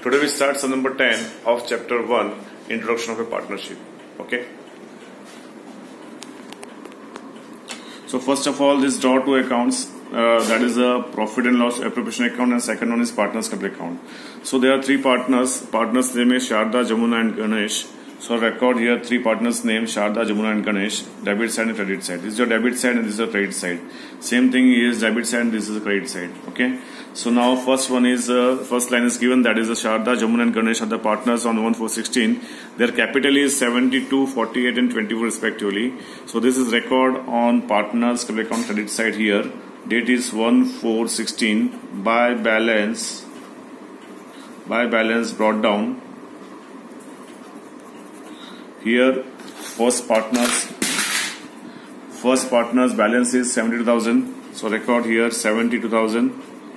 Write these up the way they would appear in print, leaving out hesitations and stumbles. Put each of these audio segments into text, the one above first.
Today we start sum number 10 of chapter 1, Introduction of a Partnership. Okay. So first of all, this draw two accounts, that is a profit and loss appropriation account, and second one is partners capital account. So there are three partners. Partners name is Sharda, Jamuna and Ganesh. So record here three partners name Sharda, Jamuna and Ganesh. Debit side and credit side. This is your debit side and this is your credit side. Same thing is debit side and this is the credit side. Okay. So now first one is first line is given, that is the Sharda, Jamuna and Ganesh are the partners on 1/4/16. Their capital is 72, 48 and 24 respectively. So this is record on partners capital account credit side here. Date is 1/4/16. By balance brought down. Here first partners balance is 72,000. So record here 72,000.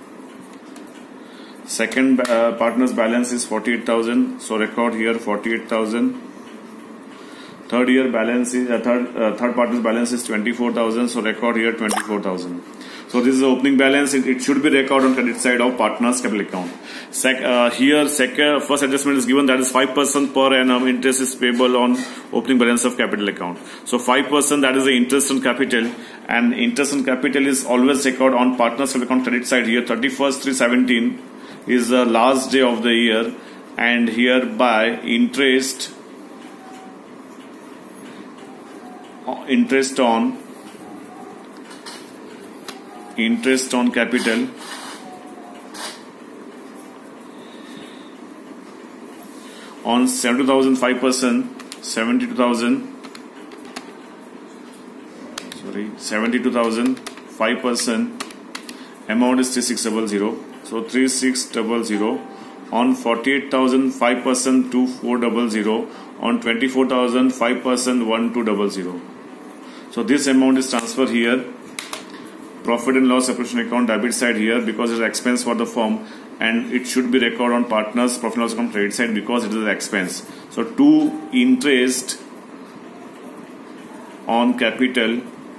Second partner's balance is 48,000. So record here 48,000. Third partner's balance is 24,000. So record here 24,000. So this is the opening balance. It should be recorded on credit side of partners capital account. First adjustment is given, that is 5% per annum interest is payable on opening balance of capital account. So 5%, that is the interest on capital, and interest on capital is always recorded on partners capital account credit side here. 31st/3/17 is the last day of the year, and hereby interest on capital on 72,000 5%, 5% amount is 3600. So 3600 on 48,000 5% 2400, on 24,000 5% 1200. So this amount is transferred here. Profit and loss appropriation account debit side here because it's expense for the firm, and it should be recorded on partners profit and loss account credit side because it is an expense. So to interest on capital,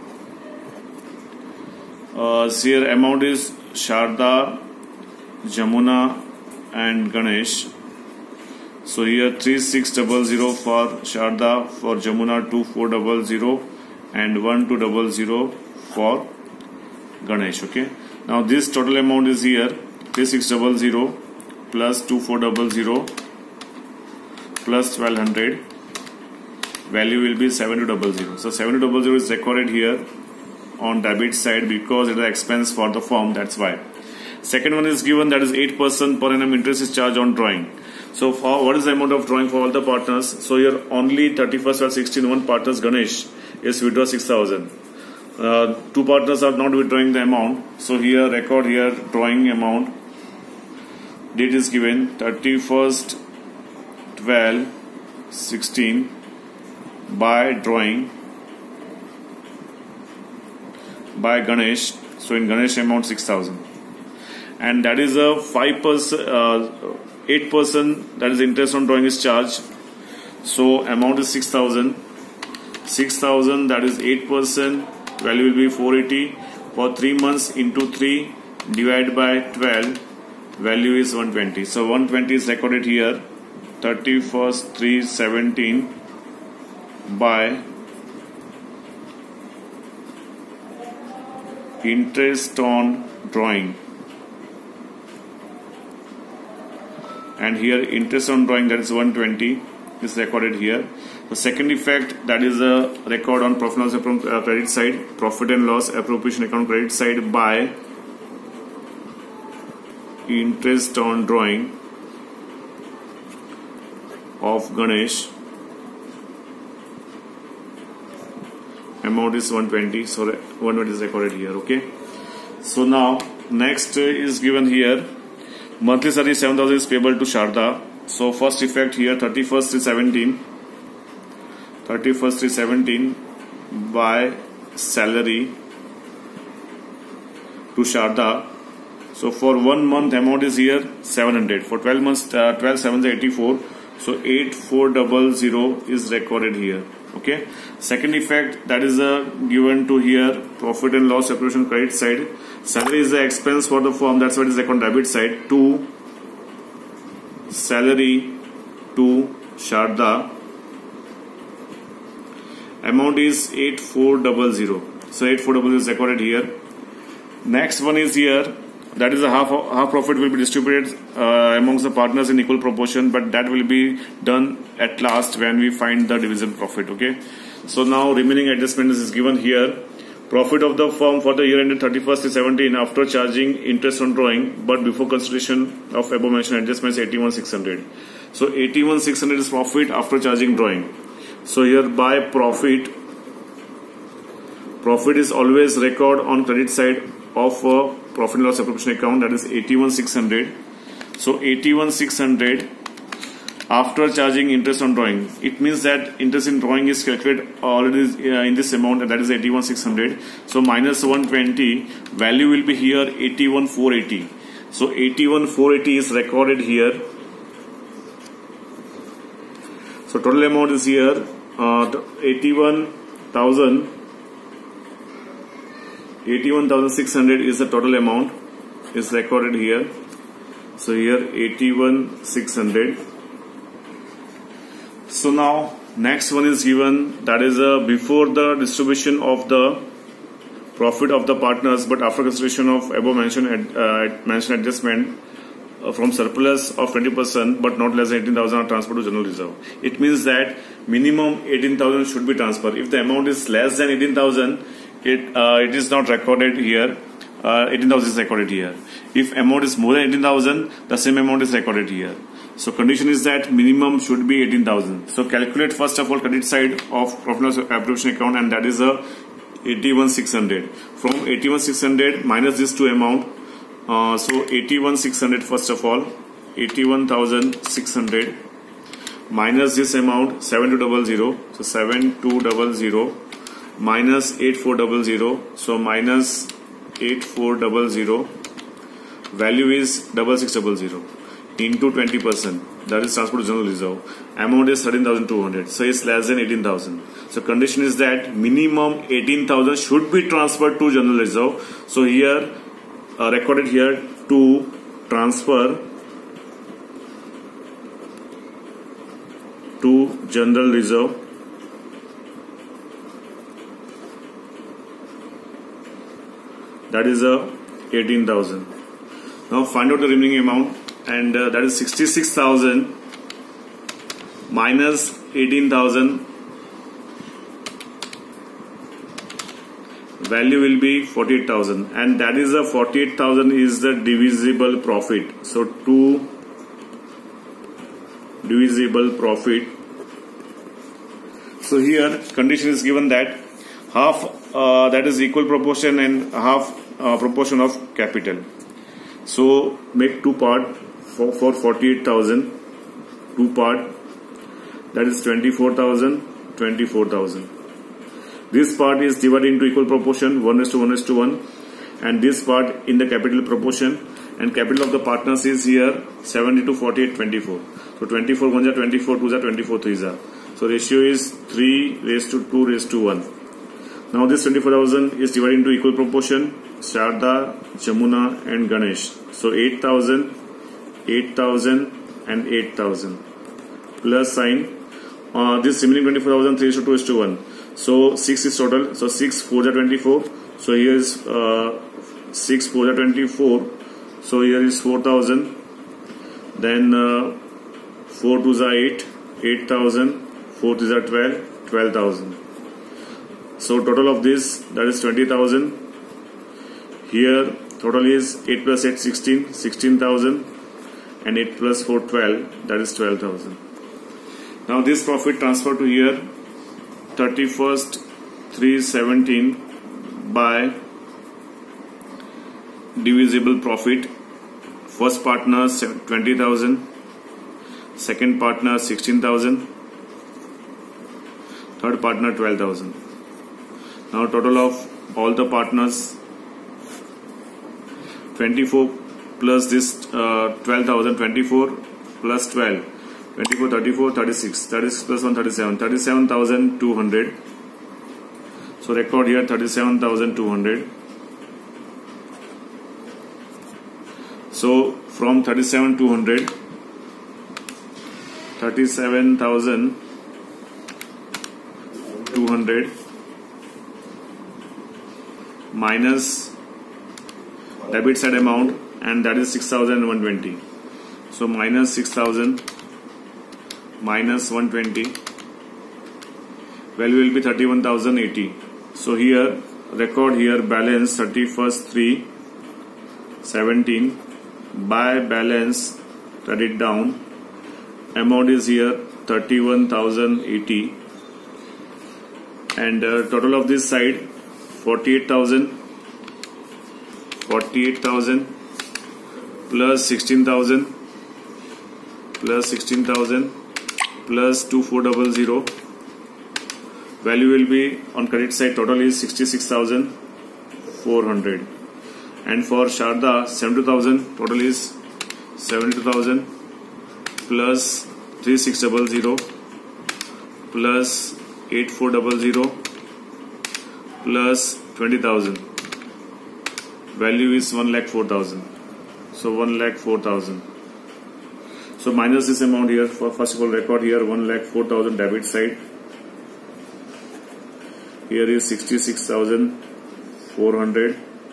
here amount is Sharda, Jamuna and Ganesh. So here 3600 for Sharda, for Jamuna 2400 and 1200 for Ganesh. Okay. Now this total amount is here 3600 plus 2400 plus 1200. Value will be 7200. So 7200 is recorded here on debit side because it is expense for the firm. That's why. Second one is given, that is 8% per annum interest is charged on drawing. So for what is the amount of drawing for all the partners? So here only 31st/16 one partners Ganesh is withdraw 6,000. Two partners are not withdrawing the amount. So here record here drawing amount. Date is given 31st/12/16 by drawing by Ganesh. So in Ganesh amount 6,000, and that is a 5%, 8% that is interest on drawing is charged. So amount is 6,000. 6,000 that is 8%. Value will be 480 for 3 months into 3 divided by 12. Value is 120. So 120 is recorded here 31st/3/17 by interest on drawing, and here interest on drawing, that is 120 is recorded here. The second effect, that is a record on profit and loss account credit side, profit and loss appropriation account credit side by interest on drawing of Ganesh. Amount is 120, so 120 is recorded here. Okay. So now next is given here, monthly salary 7,000 is payable to Sharda. So first effect here 31st/3/17 by salary to Sharda. So for 1 month amount is here 700. For 12 months 12 7 84. So 8400 is recorded here. Okay. Second effect, that is given to here profit and loss appropriation credit side. Salary is the expense for the firm, that's what is on debit side. 2 salary to Sharda. Amount is 8400. So 8400 is recorded here. Next one is here. That is a half profit will be distributed amongst the partners in equal proportion, but that will be done at last when we find the divisible profit. Okay. So now remaining adjustment is given here. Profit of the firm for the year ended 31st is 17 after charging interest on drawing, but before consideration of above mentioned adjustments 81,600. So 81,600 is profit after charging drawing. So here by profit is always record on credit side of profit and loss appropriation account, that is 81,600. So 81,600 after charging interest on drawing. It means that interest in drawing is calculated already in this amount, and that is 81,600. So minus 120, value will be here 81,480. So 81,480 is recorded here. So total amount is here 81,600 is the total amount is recorded here. So here 81,600. So now next one is given, that is before the distribution of the profit of the partners, but after consideration of above mentioned adjustment from surplus of 20%, but not less than 18,000 are transferred to general reserve. It means that minimum 18,000 should be transferred. If the amount is less than 18,000, it is not recorded here. 18,000 is recorded here. If amount is more than 18,000, the same amount is recorded here. So condition is that minimum should be 18,000. So calculate first of all credit side of profit and loss appropriation account, and that is 81,600. From 81,600 minus this two amount. So 81,600 first of all, 81,600 minus this amount 7200. So 7200 minus 8400. So minus 8400. Value is 6600 into 20%. That is transferred to general reserve. Amount is 13,200. So it's less than 18,000. So condition is that minimum 18,000 should be transferred to general reserve. So here recorded here to transfer to general reserve. That is 18,000. Now find out the remaining amount, and that is 66,000 minus 18,000. Value will be 48,000, and that is 48,000 is the divisible profit. So to divisible profit. So here condition is given that half that is equal proportion and half proportion of capital. So make two part for 48,000. Two part, that is 24,000, 24,000. This part is divided into equal proportion 1:1:1, and this part in the capital proportion, and capital of the partners is here 70 to 48, 24. So 24 1s are 24, 2s are 24, 3s are. So ratio is 3:2:1. Now this 24,000 is divided into equal proportion Sharda, Jamuna and Ganesh. So 8,000, 8,000 and 8,000 plus sign. This remaining 24,000 3:2:1. So 6 is total. So 6 4s are 24. So here is 6 4s are 24. So here is 4,000. Then 4 2s are 8, 8,000. 4 3s are 12, 12,000. So total of this, that is 20,000. Here total is 8 plus 8 16, 16,000, and 8 plus 4 12, that is 12,000. Now this profit transferred to here 31st 3/17 by divisible profit. First partner 20,000, second partner 16,000, third partner 12,000. Now total of all the partners 24 plus this 12,000, 24 plus 12, 24, 34, 36, 36 plus 1, 37, 37,200. So record here 37,200. So from 37,200 37,200 minus debit side amount, and that is 6,120. So minus 6,000 minus 120, value will be 31,080. So here record here balance 31st/3/17, by balance, write it down. Amount is here 31,080, and total of this side 48,000 plus 16,000 plus 2400. Value will be on credit side, total is 66,400. And for Sharda 72,000, total is 72,000 plus 3600 plus 8400 plus 20,000. Value is 1,04,000. So 1,04,000. So minus this amount here. First of all, record here 1,04,000 debit side. Here is 66,400.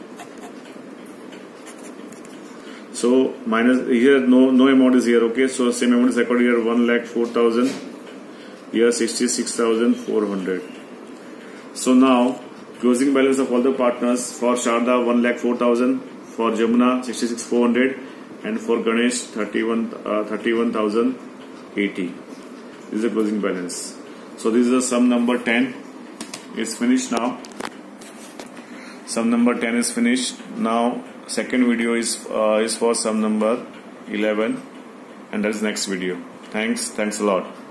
So minus here no amount is here. Okay, so same amount is recorded here 1,04,000. Here 66,400. So now closing balance of all the partners: for Sharda 1,04,000, for Jamuna 66,400, and for Ganesh 31,080. This is the closing balance. So this is the sum number 10 is finished now. Sum number 10 is finished now. Second video is for sum number 11, and that is next video. Thanks a lot.